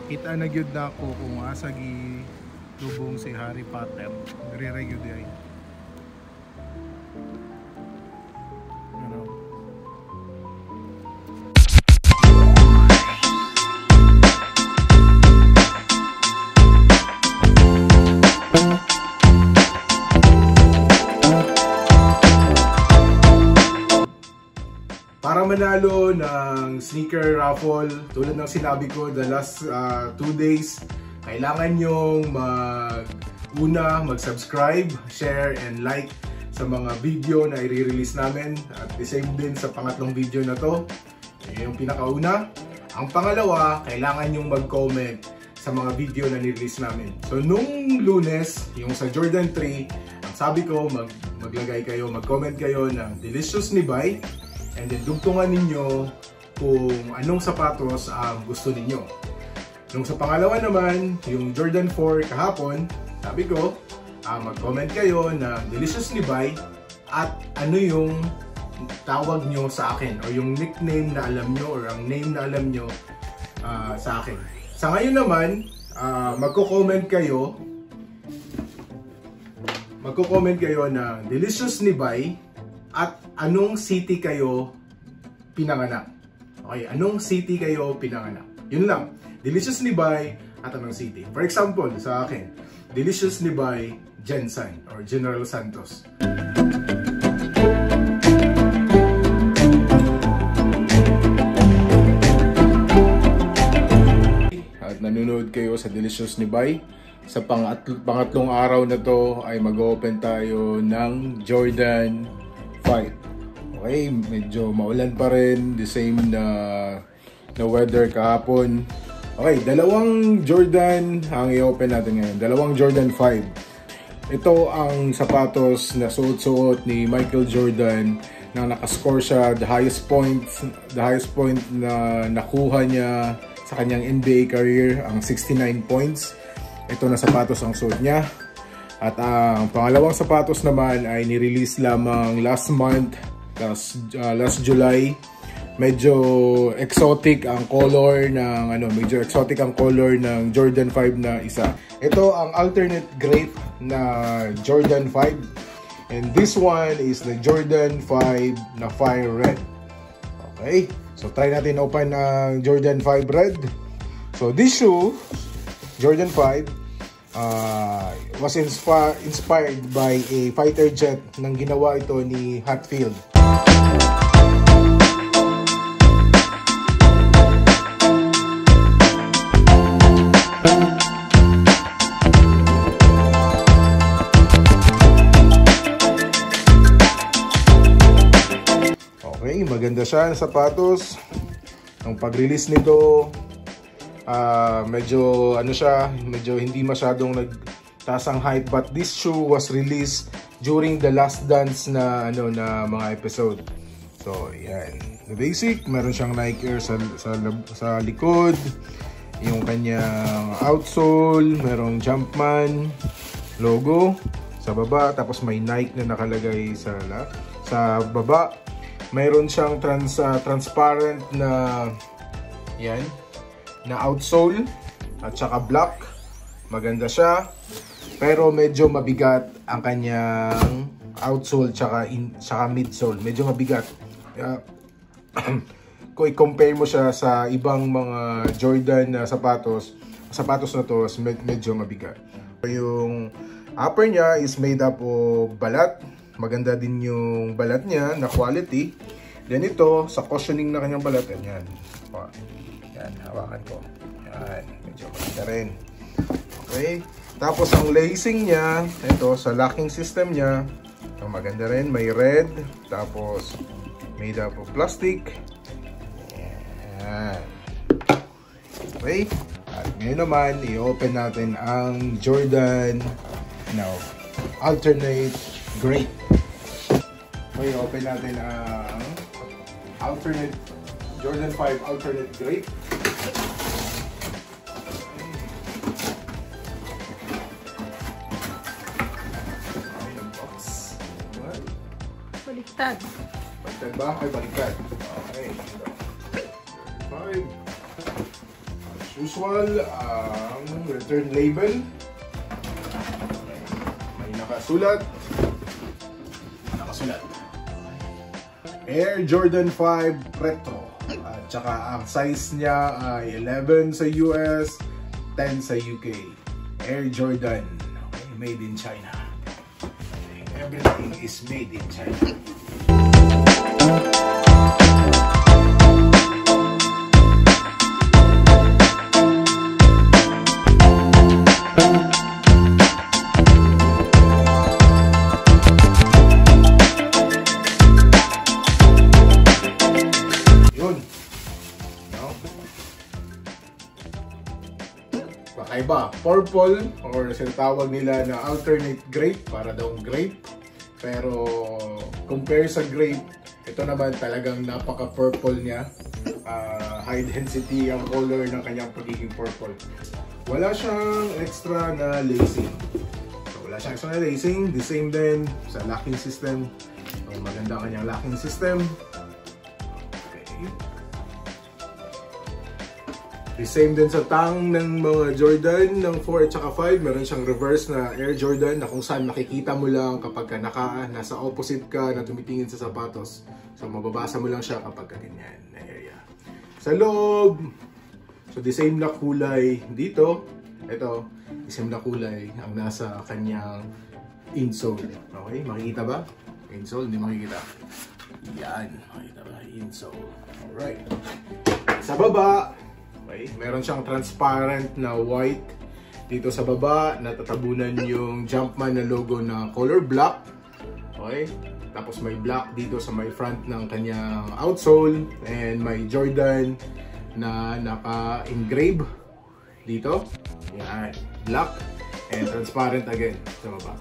Kita na gyud nako kung asa gi lubong si Harry Potter. Dire gyud ay. Para manalo ng sneaker raffle, tulad ng sinabi ko the last 2 days, kailangan nyong mag-subscribe, share, and like sa mga video na i-release namin. At the same din sa pangatlong video na to, yung pinakauna. Ang pangalawa, kailangan nyong mag-comment sa mga video na ni-release namin. So nung Lunes, yung sa Jordan 3, ang sabi ko, mag-comment kayo ng Delicious ni Bay. And then dugtungan ninyo kung anong sapatos ang gusto ninyo. Nung sa pangalawa naman, yung Jordan 4 kahapon, sabi ko, mag-comment kayo na Delicious ni Bay at ano yung tawag nyo sa akin o yung nickname na alam nyo or ang name na alam nyo sa akin. Sa ngayon naman, magko-comment kayo na Delicious ni Bay at anong city kayo pinanganak. Okay, anong city kayo pinanganak. Yun lang. Delicious ni Bay at anong city. For example, sa akin, Delicious ni Bay Jensen or General Santos. At nanonood kayo sa Delicious ni Bay. Sa pangatlong araw na to ay mag-open tayo ng Jordan 5. Okay, medyo maulan pa rin, the same na weather kahapon. Okay, dalawang Jordan ang i-open natin ngayon. Dalawang Jordan 5. Ito ang sapatos na suot-suot ni Michael Jordan na nakascore siya the highest point na nakuha niya sa kanyang NBA career, ang 69 points. Ito na sapatos ang suot niya. At ang pangalawang sapatos naman ay ni-release lamang last month, last July. Medyo exotic ang color ng ng Jordan 5 na isa. Ito ang alternate grape na Jordan 5. And this one is the Jordan 5 na Fire Red. Okay, so try natin open ang Jordan 5 Red. So this shoe, Jordan 5, was inspired by a fighter jet nang ginawa ito ni Hatfield. Okay, maganda siya ang sapatos. Ang pag-release nito, medyo hindi masyadong nagtaas ang hype, but this shoe was released during the Last Dance na mga episode. So yan, the basic, meron siyang Nike Air sa likod, yung kanyang outsole, merong Jumpman logo sa baba, tapos may Nike na nakalagay sa baba. Mayroon siyang transparent na outsole at saka black. Maganda siya, pero medyo mabigat ang kanyang outsole tsaka midsole. Medyo mabigat. Kung i-compare mo siya sa ibang mga Jordan na sapatos na to, medyo mabigat. Yung upper niya is made up of balat. Maganda din yung balat niya na quality. Then ito, sa cushioning na kanyang balat, yan. Yan, hawakan ko. Yan, medyo maganda rin. Okay. Tapos ang lacing niya, ito, sa locking system niya, maganda rin. May red, tapos made up of plastic. Yan. Okay. At ngayon naman, i-open natin ang Jordan alternate grape. Okay, open natin ang alternate Jordan 5 alternate grape. Okay, yung box. Baliktad. Baliktad ba? Ay, baliktad. Okay. Jordan 5. usual, ang return label. May nakasulat. Air Jordan 5 Retro. At saka ang size niya ay 11 sa US, 10 sa UK. Air Jordan. Okay, made in China. Okay, everything is made in China. Kakaiba, purple or sinatawag nila na alternate grape, para daw grape. Pero compare sa grape, ito naman talagang napaka-purple niya. High density ang color ng kanyang pagiging purple. Wala siyang extra na lacing. So, wala siyang extra na lacing. The same din sa locking system. So, maganda ang kanyang locking system. The same din sa tang ng mga Jordan ng 4 at saka 5. Meron siyang reverse na Air Jordan na kung saan makikita mo lang kapag ka nasa opposite ka na tumitingin sa sapatos. So mababasa mo lang siya kapag ka ganyan na area. Sa loob, so the same na kulay dito. Ito, the same na kulay ang nasa kanyang insole. Okay, makikita ba? Insole, hindi makikita. Yan, makikita ba? Insole. Alright. Sa baba, okay, meron siyang transparent na white dito sa baba, natatabunan yung Jumpman na logo na color black. Okay, tapos may black dito sa may front ng kanyang outsole, and may Jordan na naka-engrave dito. Yan, black and transparent again sa baba.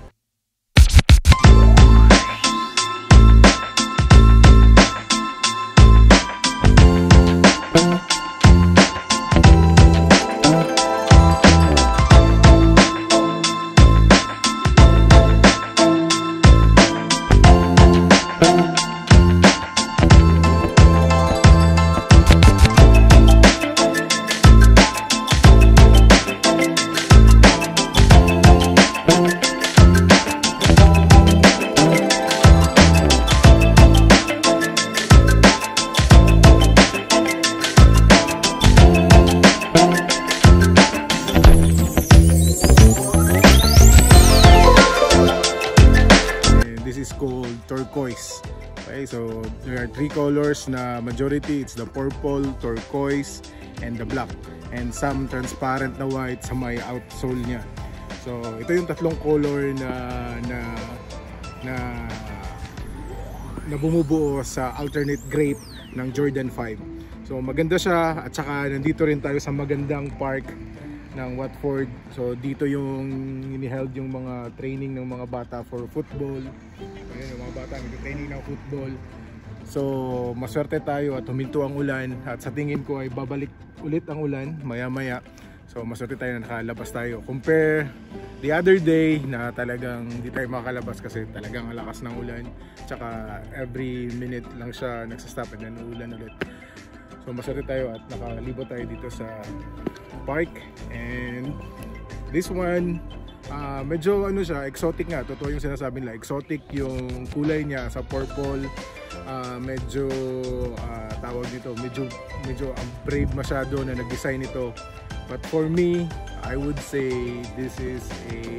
Called turquoise. Okay, so there are three colors na majority. It's the purple, turquoise, and the black, and some transparent na white sa may outsole niya. So ito yung tatlong color na bumubuo sa alternate grape ng Jordan 5. So maganda siya, at saka nandito rin tayo sa magandang park ng Watford. So dito yung iniheld yung mga training ng mga bata for football. Ayun, yung mga bata nag-training ng football. So maswerte tayo at huminto ang ulan, at sa tingin ko ay babalik ulit ang ulan maya maya. So maswerte tayo na nakalabas tayo. Compare the other day na talagang hindi tayo makakalabas kasi talagang lakas ng ulan. Tsaka every minute lang siya nagsastop and then ulan ulit. So maswerte tayo at nakalibot tayo dito sa park. And this one, medyo ano siya, exotic nga. Totoo yung sinasabi nila, exotic yung kulay niya sa purple. Medyo tawag dito, medyo brave masyado na nag-design ito. But for me, I would say this is a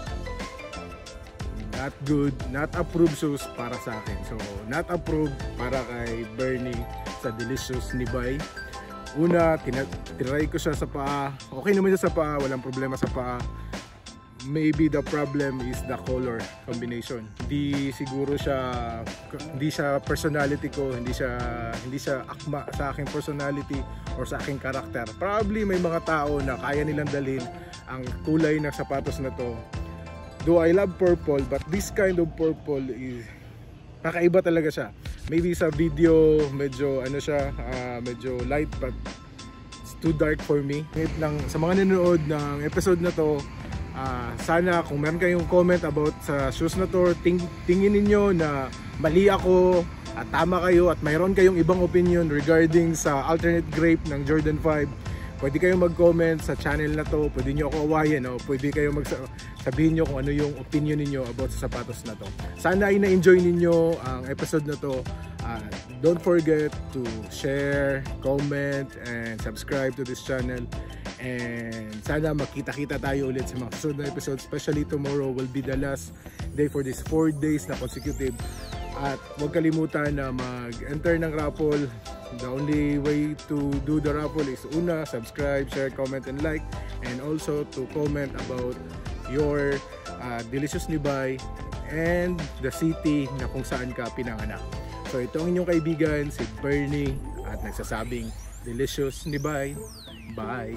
not good, not approved shoes para sa akin. So not approved para kay Bernie sa Delicious ni Bay. Una, tinry ko siya sa paa. Okay naman siya sa paa, walang problema sa paa. Maybe the problem is the color combination. Hindi siguro siya, hindi siya personality ko, hindi siya akma sa aking personality or sa aking karakter. Probably may mga tao na kaya nilang dalhin ang kulay ng sapatos na to. Though I love purple, but this kind of purple is kakaiba talaga siya. Maybe sa video medyo ano siya, medyo light, but it's too dark for me. Lang sa mga nanonood ng episode na to, sana kung meron kayong comment about sa shoes na to, tingin niyo na mali ako at tama kayo, at mayroon kayong ibang opinion regarding sa alternate grape ng Jordan 5, pwede kayong mag-comment sa channel na to, pwede nyo ako awayin, o pwede kayong sabihin nyo kung ano yung opinion niyo about sa sapatos na to. Sana ay na-enjoy ninyo ang episode na to. Don't forget to share, comment, and subscribe to this channel. And sana makita-kita tayo ulit sa mga susunod na episode. Especially tomorrow will be the last day for this 4 days na consecutive. At huwag kalimutan na mag-enter ng raffle. The only way to do the raffle is una, subscribe, share, comment, and like. And also to comment about your Delicious Nibay and the city na kung saan ka pinanganak. So ito ang inyong kaibigan, si Bernie, at nagsasabing Delicious Nibay. Bye!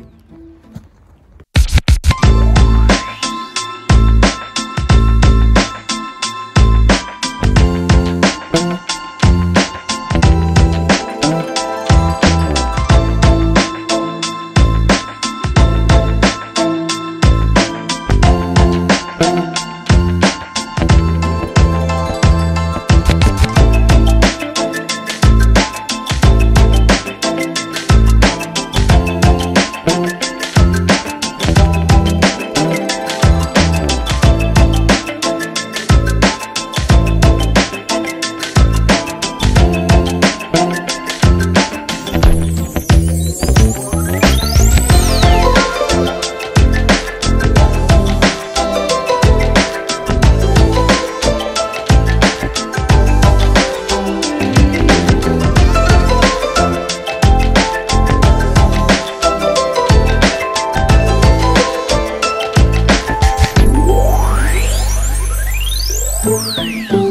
Boy.